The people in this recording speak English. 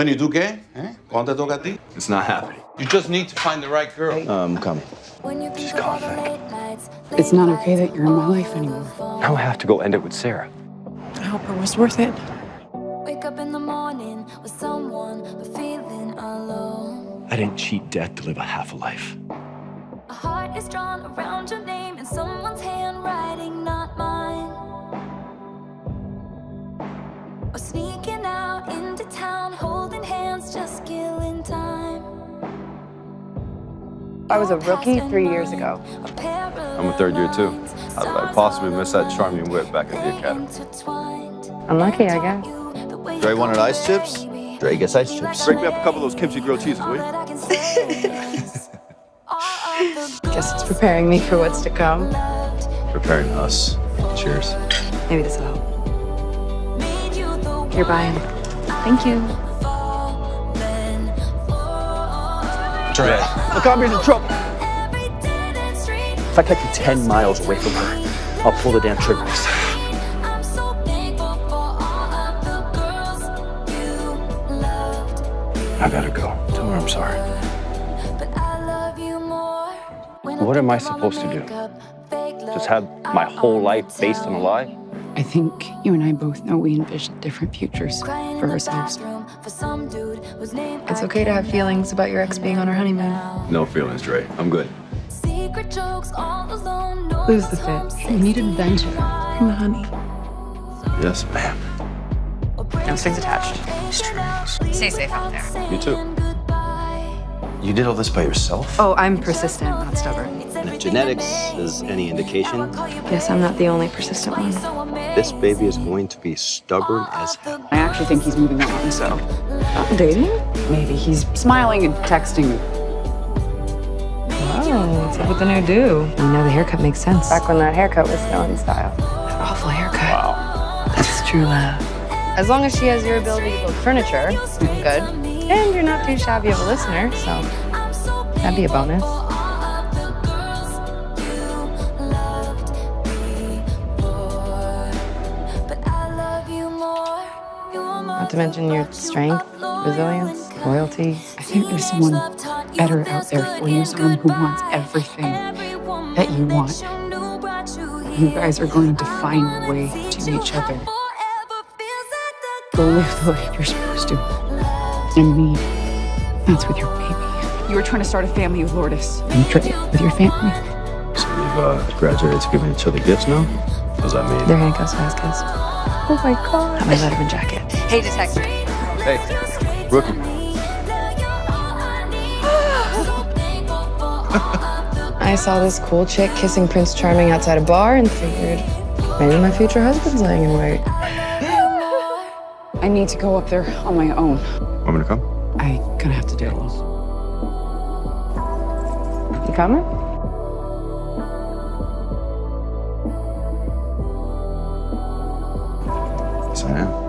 When you do qué? ¿Eh? ¿Cuándo te toca a ti? It's not happening. You just need to find the right girl. I'm coming. She's gone, Frank. It's not okay that you're in my life anymore. Now I have to go end it with Sarah. I hope it was worth it. Wake up in the morning with someone but feeling alone. I didn't cheat death to live a half a life. A heart is drawn around your name in someone's handwriting, not mine. Or sneaking out into town, holding hands, just killing time. I was a rookie 3 years ago. I'm a third year too. How did I possibly miss that charming whip back at the academy? Unlucky, I guess. Dre wanted ice chips? Dre gets ice chips. Break me up a couple of those kimchi grilled cheeses, will you? Guess it's preparing me for what's to come. Preparing us. Cheers. Maybe this will help. You're buying. Thank you. Dre. Look, I'm in trouble. If I take you 10 miles away from her, I'll pull the damn trigger this time. I gotta go. Tell her I'm sorry. What am I supposed to do? Just have my whole life based on a lie? I think you and I both know we envision different futures for ourselves. It's okay to have feelings about your ex being on her honeymoon. No feelings, Dre. I'm good. Lose the fit. We need adventure. Bring the honey. Yes, ma'am. No strings attached. Stay safe out there. You too. You did all this by yourself? Oh, I'm persistent, not stubborn. And if genetics is any indication, Guess I'm not the only persistent one. this baby is going to be stubborn as hell. I actually think he's moving on, so Dating? maybe he's smiling and texting. Oh, what's up with the new do? You know the haircut makes sense. Back when that haircut was still in style. That awful haircut. Wow. That's true love. As long as she has your ability to build furniture, I'm good. And you're not too shabby of a listener, so that'd be a bonus. Not to mention your strength, resilience, loyalty. I think there's someone better out there for you, someone who wants everything that you want. You guys are going to find a way to each other. Go live the life you're supposed to. And me, that's with your baby. You were trying to start a family with Lourdes. And Dre with your family. So we've graduated to giving each other gifts now? What does that mean? They're handcuffs, fast kiss. Oh my God. Got my Letterman jacket. Hey, detective. Hey, rookie. I saw this cool chick kissing Prince Charming outside a bar and figured maybe my future husband's laying in wait. I need to go up there on my own. Want me to come? I gonna have to do it. You coming? Yes, I am.